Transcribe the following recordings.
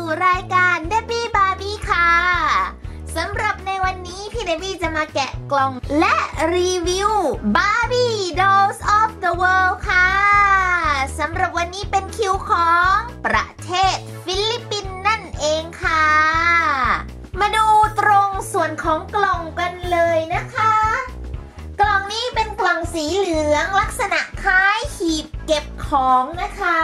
รายการ Debbie Barbie ค่ะสำหรับในวันนี้พี่เดบี้จะมาแกะกล่องและรีวิว Barbie Dolls of the World ค่ะสำหรับวันนี้เป็นคิวของประเทศฟิลิปปินส์นั่นเองค่ะมาดูตรงส่วนของกล่องกันเลยนะคะกล่องนี้เป็นกล่องสีเหลืองลักษณะคล้ายหีบเก็บของนะคะ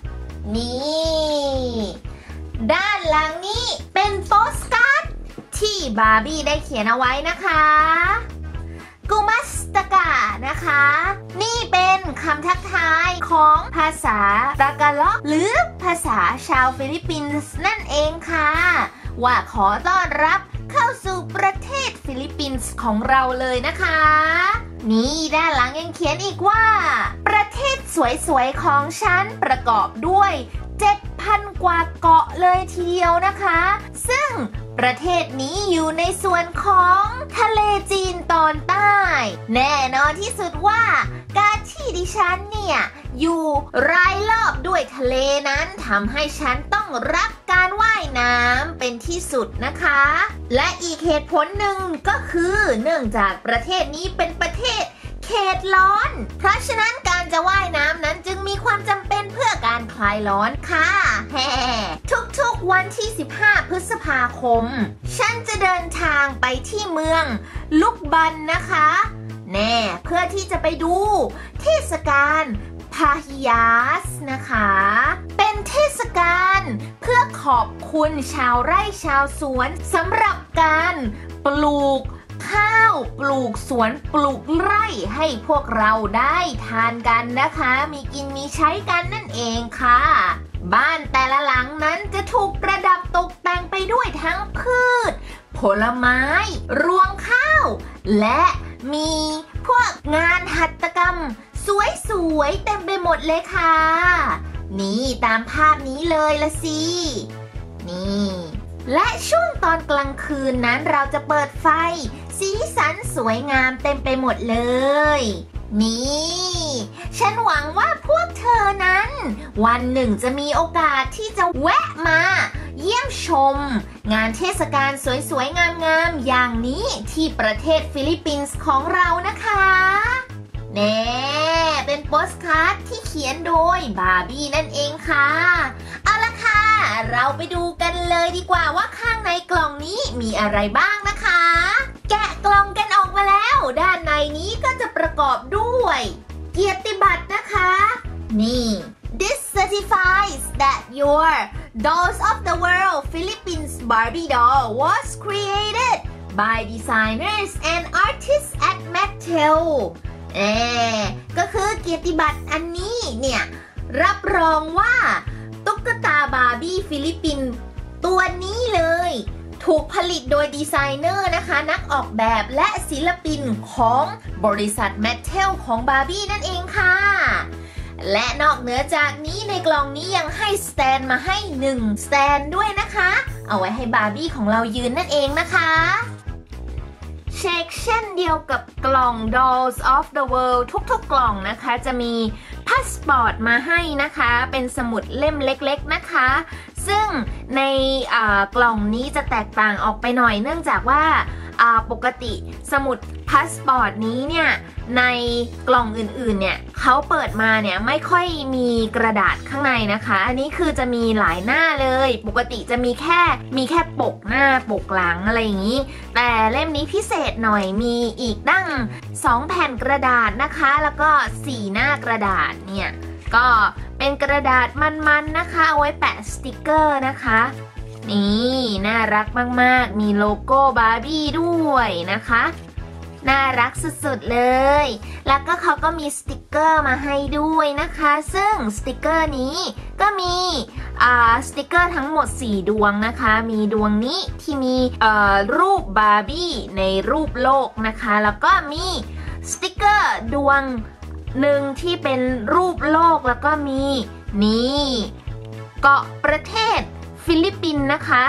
นี่ด้านหลังนี้เป็นโปสการ์ดที่บาร์บี้ได้เขียนเอาไว้นะคะกูมัสตากานะคะนี่เป็นคำทักทายของภาษาตากาล็อกหรือภาษาชาวฟิลิปปินส์นั่นเองค่ะว่าขอต้อนรับเข้าสู่ประเทศฟิลิปปินส์ของเราเลยนะคะนี่ด้านหลังยังเขียนอีกว่าประเทศสวยๆของฉันประกอบด้วย 7,000 กว่าเกาะเลยทีเดียวนะคะซึ่งประเทศนี้อยู่ในส่วนของทะเลจีนตอนใต้แน่นอนที่สุดว่าการที่ดิฉันเนี่ยอยู่รายรอบด้วยทะเลนั้นทำให้ฉันต้องรักการว่ายน้ำเป็นที่สุดนะคะและอีกเหตุผลหนึ่งก็คือเนื่องจากประเทศนี้เป็นประเทศเขตร้อนเพราะฉะนั้นการจะว่ายน้ำนั้นจึงมีความจำเป็นเพื่อการคลายร้อนค่ะแฮ่ทุกๆวันที่15 พฤษภาคมฉันจะเดินทางไปที่เมืองลุกบันนะคะแน่เพื่อที่จะไปดูเทศกาลพาฮิยาสนะคะเป็นเทศกาลเพื่อขอบคุณชาวไร่ชาวสวนสำหรับการปลูกข้าวปลูกสวนปลูกไร่ให้พวกเราได้ทานกันนะคะมีกินมีใช้กันนั่นเองค่ะบ้านแต่ละหลังนั้นจะถูกประดับตกแต่งไปด้วยทั้งพืชผลไม้รวงข้าวและมีพวกงานหัตถกรรมสวยๆเต็มไปหมดเลยค่ะนี่ตามภาพนี้เลยละสินี่และช่วงตอนกลางคืนนั้นเราจะเปิดไฟสีสันสวยงามเต็มไปหมดเลยนี่ฉันหวังว่าพวกเธอนั้นวันหนึ่งจะมีโอกาสที่จะแวะมาเยี่ยมชมงานเทศกาลสวยๆงามๆอย่างนี้ที่ประเทศฟิลิปปินส์ของเรานะคะแน่เป็นโปสการ์ดที่เขียนโดยบาร์บี้นั่นเองค่ะเอาละค่ะเราไปดูกันเลยดีกว่าว่าข้างในกล่องนี้มีอะไรบ้างนะคะแกะกล่องกันออกมาแล้วด้านในนี้ก็จะประกอบด้วยเกียรติบัตรนะคะนี่ This certifies that your Dolls of the World Philippines Barbie doll was created by designers and artists at Mattelก็คือเกียรติบัตรอันนี้เนี่ยรับรองว่าตุ๊กตาบาร์บี้ฟิลิปปินส์ตัวนี้เลยถูกผลิตโดยดีไซเนอร์นะคะนักออกแบบและศิลปินของบริษัทแมทเทลของบาร์บี้นั่นเองค่ะและนอกเหนือจากนี้ในกล่องนี้ยังให้สแตนมาให้1สแตนด้วยนะคะเอาไว้ให้บาร์บี้ของเรายืนนั่นเองนะคะเช็คเช่นเดียวกับกล่อง Dolls of the World ทุกๆกล่องนะคะจะมีพาสปอร์ตมาให้นะคะเป็นสมุดเล่มเล็กๆนะคะซึ่งในกล่องนี้จะแตกต่างออกไปหน่อยเนื่องจากว่าปกติสมุดพาสปอร์ตนี้เนี่ยในกล่องอื่นๆเนี่ยเขาเปิดมาเนี่ยไม่ค่อยมีกระดาษข้างในนะคะอันนี้คือจะมีหลายหน้าเลยปกติจะมีแค่ปกหน้าปกหลังอะไรอย่างนี้แต่เล่มนี้พิเศษหน่อยมีอีกตั้ง2แผ่นกระดาษนะคะแล้วก็4หน้ากระดาษเนี่ยก็เป็นกระดาษมันๆนะคะเอาไว้แปะสติกเกอร์นะคะนี่น่ารักมากๆมีโลโก้บาร์บี้ด้วยนะคะน่ารักสุดๆเลยแล้วก็เขาก็มีสติกเกอร์มาให้ด้วยนะคะซึ่งสติกเกอร์นี้ก็มีสติกเกอร์ทั้งหมด4ดวงนะคะมีดวงนี้ที่มีรูปบาร์บี้ในรูปโลกนะคะแล้วก็มีสติกเกอร์ดวงหนึ่งที่เป็นรูปโลกแล้วก็มีนี่เกาะประเทศฟิลิปปินส์นะคะ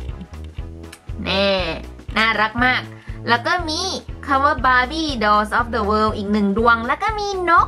น่ารักมากแล้วก็มีคำว่า Barbie Dolls of the World อีก1ดวงแล้วก็มีนก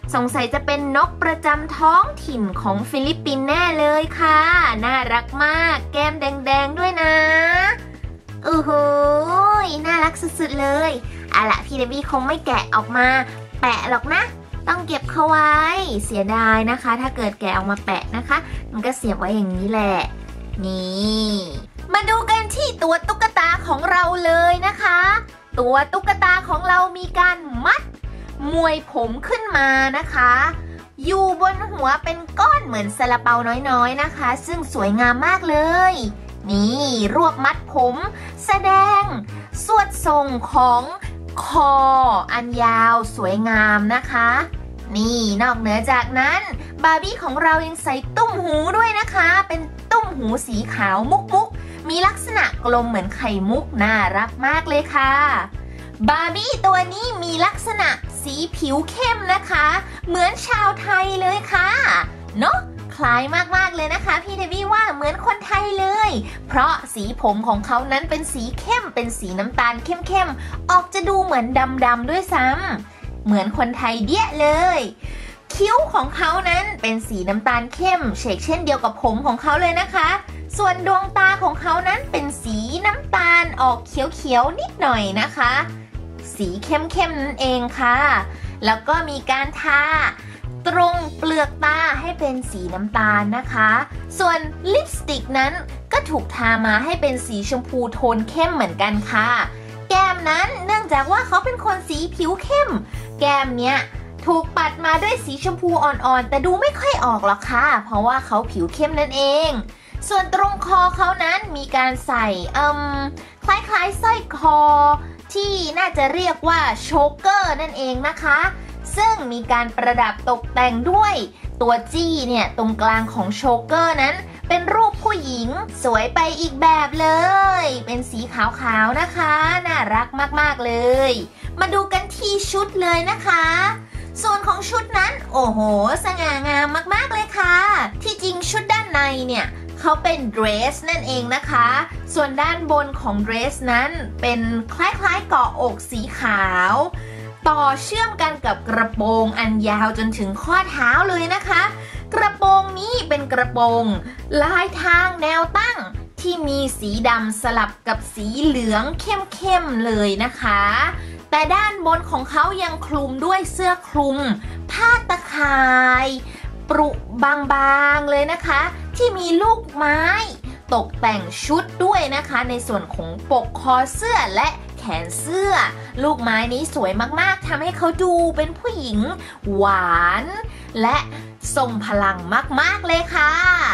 สงสัยจะเป็นนกประจำท้องถิ่นของฟิลิปปินส์แน่เลยค่ะน่ารักมากแก้มแดงๆด้วยนะโอ้โหน่ารักสุดๆเลยเอาล่ะพี่เดบี้คงไม่แกะออกมาแปะหรอกนะต้องเก็บเขาไว้เสียดายนะคะถ้าเกิดแกะออกมาแปะนะคะมันก็เสียบไว้อย่างนี้แหละนี่มาดูกันที่ตัวตุ๊กตาของเราเลยนะคะตัวตุ๊กตาของเรามีการมัดมวยผมขึ้นมานะคะอยู่บนหัวเป็นก้อนเหมือนซาลาเปาน้อยๆนะคะซึ่งสวยงามมากเลยนี่รวบมัดผมแสดงสวดทรงของคออันยาวสวยงามนะคะนี่นอกเหนือจากนั้นบาร์บี้ของเรายังใส่ตุ้มหูด้วยนะคะเป็นตุ้มหูสีขาวมุกๆมีลักษณะกลมเหมือนไข่มุกน่ารักมากเลยค่ะบาร์บี้ตัวนี้มีลักษณะสีผิวเข้มนะคะเหมือนชาวไทยเลยค่ะเนาะคล้ายมากๆเลยนะคะพี่เดบี้ว่าเหมือนคนไทยเลยเพราะสีผมของเขานั้นเป็นสีเข้มเป็นสีน้ำตาลเข้มๆออกจะดูเหมือนดำๆด้วยซ้ำเหมือนคนไทยเดี้ยเลยคิ้วของเขานั้นเป็นสีน้ำตาลเข้มเฉกเช่นเดียวกับผมของเขาเลยนะคะส่วนดวงตาของเขานั้นเป็นสีน้ำตาลออกเขียวๆนิดหน่อยนะคะสีเข้มๆนั่นเองค่ะแล้วก็มีการทาตรงเปลือกตาให้เป็นสีน้ำตาลนะคะส่วนลิปสติกนั้นก็ถูกทามาให้เป็นสีชมพูโทนเข้มเหมือนกันค่ะแก้มนั้นเนื่องจากว่าเขาเป็นคนสีผิวเข้มแก้มเนี้ยถูกปัดมาด้วยสีชมพูอ่อนๆแต่ดูไม่ค่อยออกหรอกค่ะเพราะว่าเขาผิวเข้มนั่นเองส่วนตรงคอเขานั้นมีการใส่คล้ายๆสร้อยคอที่น่าจะเรียกว่าโชเกอร์นั่นเองนะคะซึ่งมีการประดับตกแต่งด้วยตัวจี้เนี่ยตรงกลางของโชเกอร์นั้นเป็นรูปผู้หญิงสวยไปอีกแบบเลยเป็นสีขาวๆนะคะน่ารักมากๆเลยมาดูกันที่ชุดเลยนะคะส่วนของชุดนั้นโอ้โหสง่างามมากๆเลยค่ะที่จริงชุดด้านในเนี่ยเขาเป็นเดรสนั่นเองนะคะส่วนด้านบนของเดรสนั้นเป็นคล้ายๆเกาะอกสีขาวต่อเชื่อมกันกับกระโปรงอันยาวจนถึงข้อเท้าเลยนะคะกระโปรงนี้เป็นกระโปรงลายทางแนวตั้งที่มีสีดำสลับกับสีเหลืองเข้มๆเลยนะคะแต่ด้านบนของเขายังคลุมด้วยเสื้อคลุมผ้าตะข่ายปรุบางๆเลยนะคะที่มีลูกไม้ตกแต่งชุดด้วยนะคะในส่วนของปกคอเสื้อและแขนเสื้อลูกไม้นี้สวยมากๆทำให้เขาดูเป็นผู้หญิงหวานและทรงพลังมากๆเลยค่ะ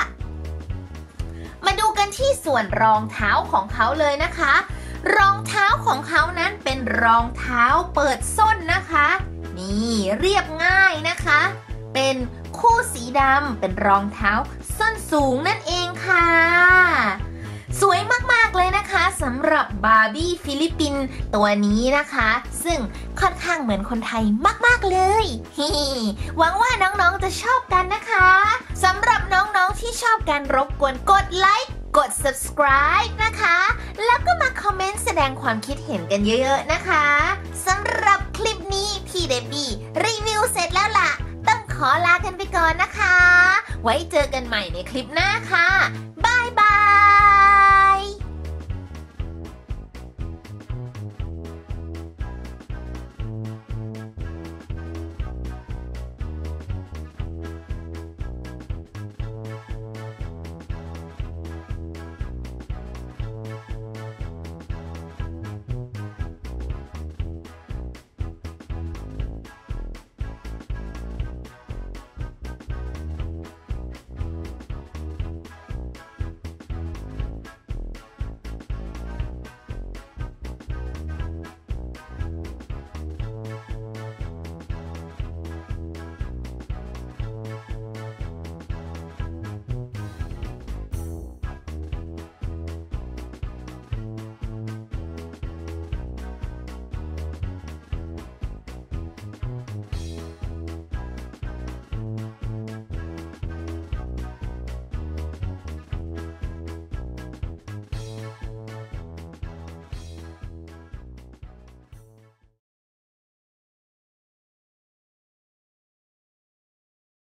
มาดูกันที่ส่วนรองเท้าของเขาเลยนะคะรองเท้าของเขานั้นเป็นรองเท้าเปิดส้นนะคะนี่เรียบง่ายนะคะเป็นคู่สีดำเป็นรองเท้าส้นสูงนั่นเองค่ะสวยมากๆเลยนะคะสำหรับบาร์บี้ฟิลิปปินส์ตัวนี้นะคะซึ่งค่อนข้างเหมือนคนไทยมากๆเลยหวังว่าน้องๆจะชอบกันนะคะสำหรับน้องๆที่ชอบกันรบกวนกดไลค์กด subscribe นะคะแล้วก็มาคอมเมนต์แสดงความคิดเห็นกันเยอะๆนะคะสำหรับคลิปนี้พี่เดบี้รีวิวเสร็จแล้วล่ะต้องขอลากันไปก่อนนะคะไว้เจอกันใหม่ในคลิปหน้าค่ะบาย